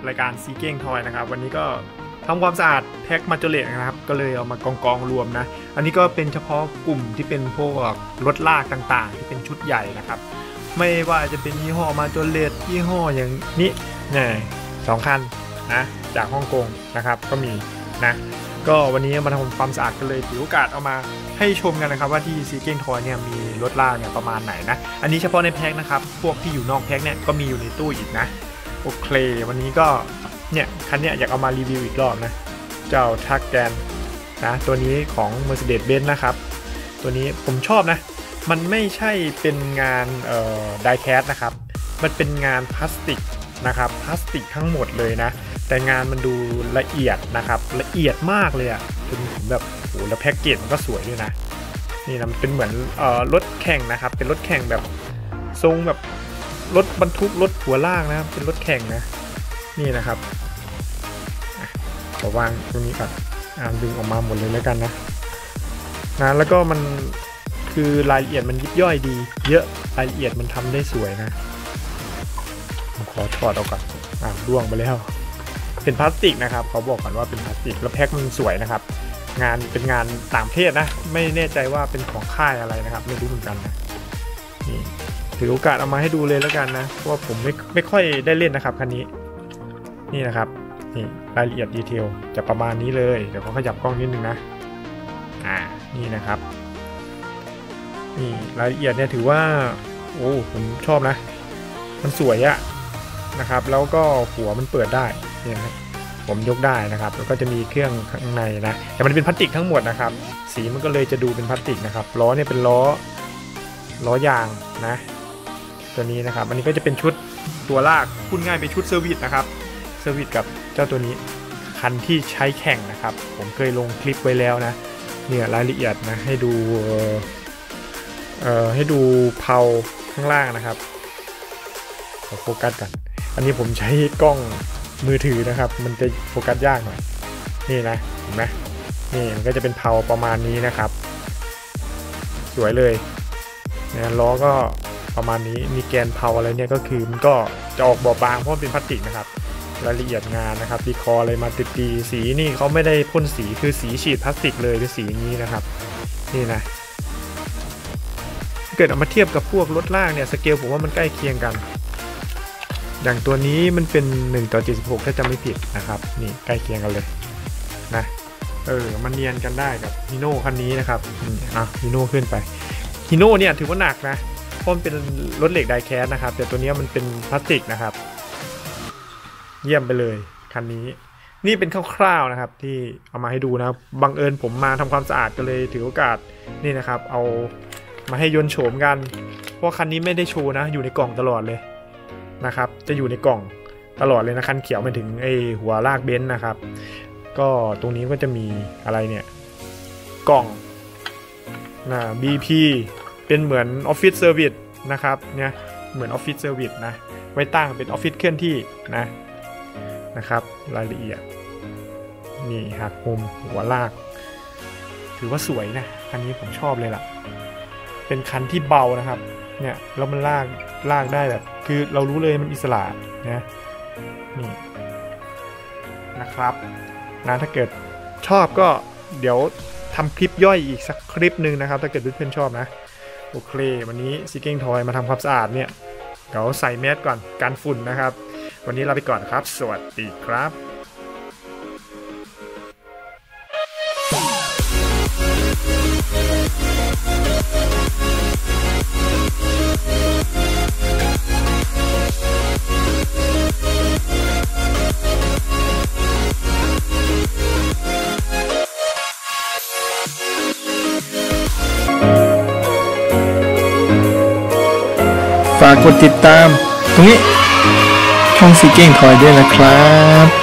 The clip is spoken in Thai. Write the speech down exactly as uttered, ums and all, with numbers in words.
รายการซีเก้งทอยนะครับวันนี้ก็ทำความสะอาดแพ็คมาจเลตนะครับก็เลยเอามากองกองรวมนะอันนี้ก็เป็นเฉพาะกลุ่มที่เป็นพวกรถลากต่างๆที่เป็นชุดใหญ่นะครับไม่ว่าจะเป็นยี่ห้อมาจเลตยี่ห้ออย่างนี้เนี่ยสองคันนะจากฮ่องกงนะครับก็มีนะก็วันนี้มาทำความสะอาดกันเลยถือโอกาสเอามาให้ชมกันนะครับว่าที่ซีเก้งทอยเนี่ยมีรถลากเนี่ยประมาณไหนนะอันนี้เฉพาะในแพ็คนะครับพวกที่อยู่นอกแพ็คเนี่ยก็มีอยู่ในตู้อีกนะโอเควันนี้ก็เนี่ยคันเนี้ยอยากเอามารีวิวอีกรอบนะเจ้าทักแกนนะตัวนี้ของ Mercedes-Benz นะครับตัวนี้ผมชอบนะมันไม่ใช่เป็นงานเอ่อไดแคสนะครับมันเป็นงานพลาสติกนะครับพลาสติกทั้งหมดเลยนะแต่งานมันดูละเอียดนะครับละเอียดมากเลยอะจนผมแบบโอ้แล้วแพ็กเกจมันก็สวยด้วยนะนี่นะมันเป็นเหมือนเอ่อรถแข่งนะครับเป็นรถแข่งแบบทรงแบบรถบรรทุกรถหัวลากนะครับเป็นรถแข่งนะนี่นะครับขอวางตรงนี้ก่อนอ่าดึงออกมาหมดเลยแล้วกันนะนะแล้วก็มันคือรายละเอียดมันยิบย่อยดีเยอะรายละเอียดมันทำได้สวยนะผมขอถอดออกก่อนอ่าร่วงไปแล้วเป็นพลาสติกนะครับเขาบอกก่อนว่าเป็นพลาสติกแล้วแพ็คมันสวยนะครับงานเป็นงานต่างประเทศนะไม่แน่ใจว่าเป็นของค่ายอะไรนะครับไม่รู้เหมือนกันนะนี่ถือโอกาสเอามาให้ดูเลยแล้วกันนะเพราะว่าผมไม่ไม่ค่อยได้เล่นนะครับคันนี้นี่นะครับนี่รายละเอียดดีเทลจะประมาณนี้เลยเดี๋ยวเขาขยับกล้องนิดนึงนะอ่านี่นะครับนี่รายละเอียดเนี่ยถือว่าโอ้ผมชอบนะมันสวยอะนะครับแล้วก็หัวมันเปิดได้เนี่ยนะผมยกได้นะครับแล้วก็จะมีเครื่องข้างในนะแต่มันเป็นพลาสติกทั้งหมดนะครับสีมันก็เลยจะดูเป็นพลาสติกนะครับล้อเนี่ยเป็นล้อล้อยางนะตัวนี้นะครับอันนี้ก็จะเป็นชุดตัวลากพูดง่ายเป็นชุดเซอร์วิสนะครับเซอร์วิสกับเจ้าตัวนี้คันที่ใช้แข่งนะครับผมเคยลงคลิปไว้แล้วนะเนี่ยรายละเอียดนะให้ดูเอ่อให้ดูเพลาข้างล่างนะครับขอโฟกัสกันอันนี้ผมใช้กล้องมือถือนะครับมันจะโฟกัสยากหน่อยนี่นะเห็นไหมนี่มันก็จะเป็นเพลาประมาณนี้นะครับสวยเลยเนี่ยล้อก็ประมาณนี้มีแกนเพลาอะไรเนี่ยก็คือมันก็จะออกบอบบางเพราะเป็นพลาสติกนะครับรายละเอียดงานนะครับดีคออะไรมาติดตีสีนี่เขาไม่ได้พ่นสีคือสีฉีดพลาสติกเลยเป็นสีนี้นะครับนี่นะเกิดเอามาเทียบกับพวกรถลากเนี่ยสเกลผมว่ามันใกล้เคียงกันอย่างตัวนี้มันเป็นหนึ่งต่อเจ็ดสิบหกถ้าจำไม่ผิดนะครับนี่ใกล้เคียงกันเลยนะเออมันเนียนกันได้กับฮิโน่คันนี้นะครับอ่ะฮิโน่ขึ้นไปฮิโน่เนี่ยถือว่าหนักนะเพราะมันเป็นรถเหล็กไดแคสนะครับแต่ตัวนี้มันเป็นพลาสติกนะครับเยี่ยมไปเลยคันนี้นี่เป็นคร่าวๆนะครับที่เอามาให้ดูนะบังเอิญผมมาทำความสะอาดก็เลยถือโอกาสนี่นะครับเอามาให้ยนต์โฉมกันเพราะคันนี้ไม่ได้โชว์นะอยู่ในกล่องตลอดเลยนะครับจะอยู่ในกล่องตลอดเลยนะคันเขียวมาถึงไอหัวลากเบนซ์นะครับก็ตรงนี้ก็จะมีอะไรเนี่ยกล่องนะ บี พี เป็นเหมือนออฟฟิศเซอร์วิสนะครับเนี่ยเหมือนออฟฟิศเซอร์วิสนะไว้ตั้งเป็นออฟฟิศเคลื่อนที่นะนะครับรายละเอียดนี่หักมุมหัวลากถือว่าสวยนะคันนี้ผมชอบเลยล่ะเป็นคันที่เบานะครับเนี่ยแล้วมันลากลากได้แบบคือเรารู้เลยมันอิสระนะนี่นะครับนะถ้าเกิดชอบก็เดี๋ยวทำคลิปย่อยอีกสักคลิปหนึ่งนะครับถ้าเกิดเพื่อนๆชอบนะโอเควันนี้ซีเก้งทอยมาทำความสะอาดเนี่ยเดี๋ยวใส่แมสก่อนกันฝุ่นนะครับวันนี้ลาไปก่อนครับสวัสดีครับฝากกดติดตามตรงนี้ช่องซีเก้งทอยด้วยนะครับ